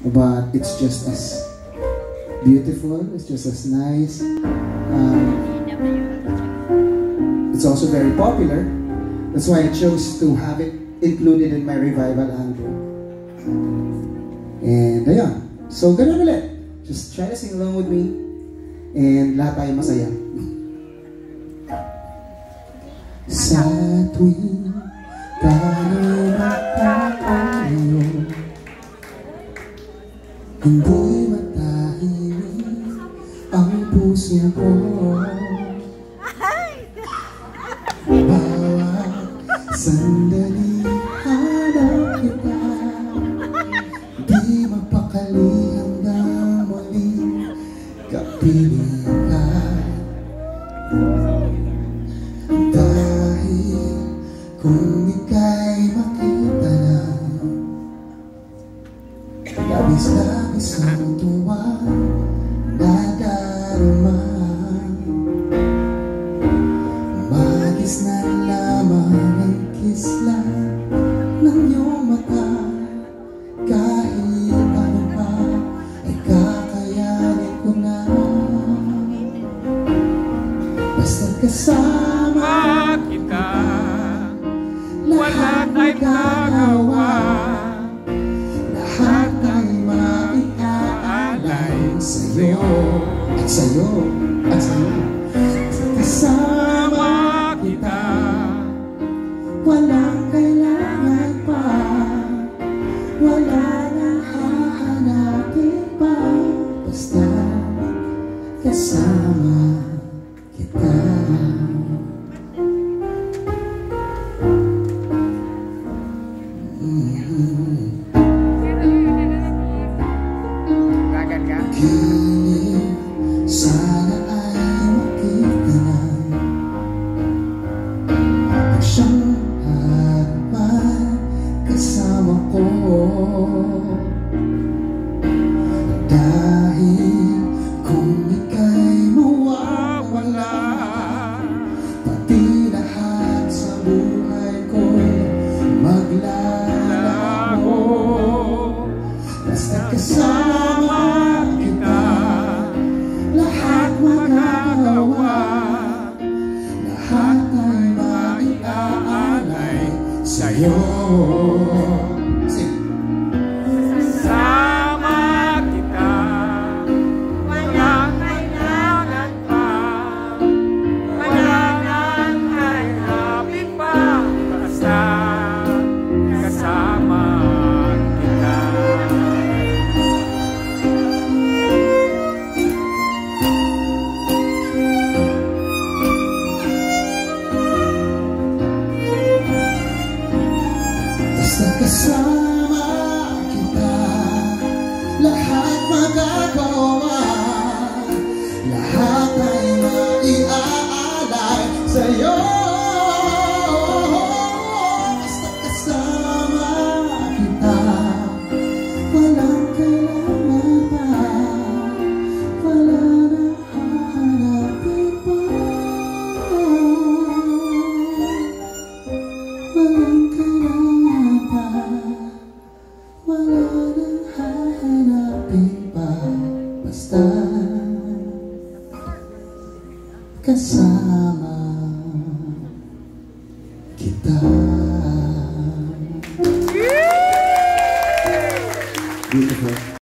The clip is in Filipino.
but it's just as beautiful, it's just as nice. It's also very popular. That's why I chose to have it included in my revival anthem. And ayun, so ganun ulit. Just try to sing along with me and lahat tayo masaya. Sa tuwing tayo magkakayo, hindi matahimik ang puso ko. Bawat sandali hanap kita, di mapakali hanggang muling kapiling ka. Dahil kung ika'y makita na, labis-labis ang tuwa nadarama. Magis na lamang ang kisla ng iyong mata. Kahit ano pa ay kakayanin ko na. Basta kasama kita, wala tayong magagawa. Lahat ay maiaalay sa'yo at sa'yo at sa'yo. Kasama kita, walang kailangan pa, wala nang hahanapin pa. Basta kasama kita. Gilid, sana ay makita na ang siyang harapan kasama ko. Dahil kung ika'y mawawala, pati lahat sa buhay ko'y maglalaho. Basta kasama kita, lahat magagawa, lahat ay maiaalay sa'yo. Kasama kita, walang kailangan pa, wala nang hahanapin pa. Basta kasama kita. Basta kasama kita, lahat magagawa, lahat ay maiaalay sa'yo. Basta kasama kita, walang kailangan pa, wala nang hahanapin pa. Walang kailangan pa, wala nang hahanapin pa. Basta kasama kita. Beautiful.